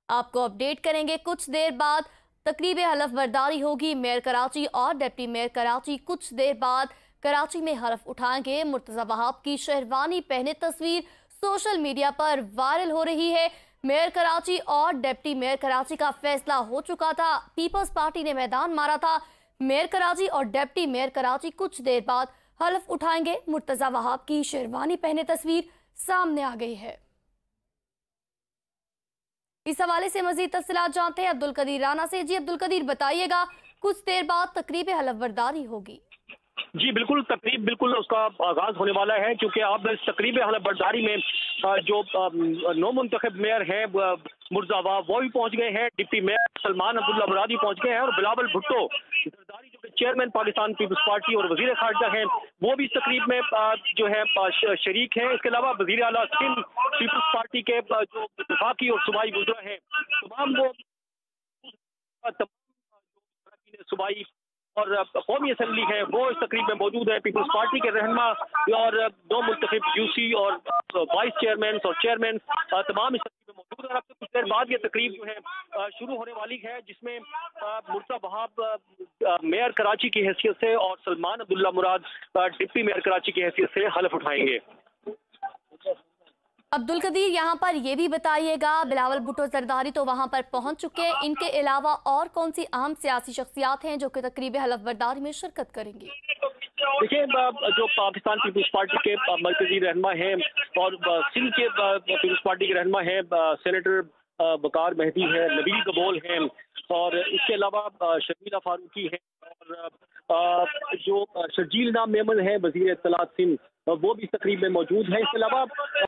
आपको अपडेट करेंगे कुछ देर बाद। तकरीब हलफ बर्दारी होगी। मेयर कराची और डिप्टी मेयर कराची कुछ देर बाद कराची में हलफ उठाएंगे। मुर्तजा वहाब की शेरवानी पहने तस्वीर सोशल मीडिया पर वायरल हो रही है। मेयर कराची और डिप्टी मेयर कराची का फैसला हो चुका था। पीपल्स पार्टी ने मैदान मारा था। मेयर कराची और डिप्टी मेयर कराची कुछ देर बाद हलफ उठाएंगे। मुर्तजा वहाब की शेरवानी पहने तस्वीर सामने आ गई है। इस हवाले से मजीद तफसीलात जानते हैं अब्दुल कदीर राना से। जी अब्दुल कदीर, बताइएगा, कुछ देर बाद तकरीब हलफ बर्दारी होगी। जी बिल्कुल, तकरीब बिल्कुल उसका आगाज होने वाला है, क्योंकि अब इस तकरीब हलफ बर्दारी में जो नौ मुंतखब मेयर हैं मुर्तजा वहाब वो भी पहुंच गए हैं। डिप्टी मेयर सलमान अब्दुल्ला मुरादी पहुंच गए हैं और बिलावल भुट्टो जरदारी जो कि चेयरमैन पाकिस्तान पीपल्स पार्टी और वजीर खारजा हैं वो भी इस तकरीब में जो है शरीक हैं। इसके अलावा वजीर आला सिंध पीपल्स पार्टी के जो वफाकी और सूबाई वज़रा हैं तमाम वो सूबाई और कौमी असम्बली है वो इस तकरीब में मौजूद है। पीपल्स पार्टी के रहनुमा और दो मुंतखब यूसी और वाइस चेयरमैन और चेयरमैन तमाम इस तकरीब में मौजूद है। अब कुछ देर बाद ये तकरीब जो है शुरू होने वाली है, जिसमें मुर्तजा वहाब मेयर कराची की हैसियत से और सलमान अब्दुल्ला मुराद डिप्टी मेयर कराची की हैसियत से हलफ उठाएंगे। अब्दुल कदीर, यहाँ पर यह भी बताइएगा, बिलावल भुट्टो जरदारी तो वहाँ पर पहुँच चुके हैं, इनके अलावा और कौन सी अहम सियासी शख्सियात हैं जो कि तकरीब हलफ बर्दारी में शिरकत करेंगी? देखिए, जो पाकिस्तान पीपल्स पार्टी के मरकजी रहनुमा हैं और सिंध के पीपल्स पार्टी के रहनुमा हैं, सेनेटर वकार मेहदी है, नबील कबोल हैं और इसके अलावा शर्मीला फारूकी है और जो शर्जील नाम मेमन है वजीर इत्तलात सिंध वो भी इस तकरीब में मौजूद है। इसके अलावा